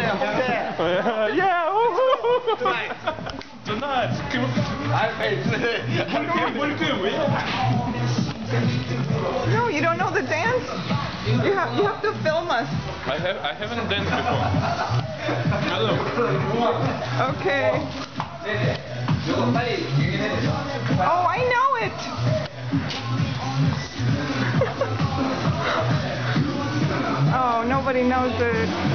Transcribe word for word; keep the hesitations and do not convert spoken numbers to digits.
Yeah. Tonight. Tonight. What are you doing? No, you don't know the dance? You have you have to film us. I have I haven't danced before. Hello. Okay. Oh, I know it. Oh, nobody knows it.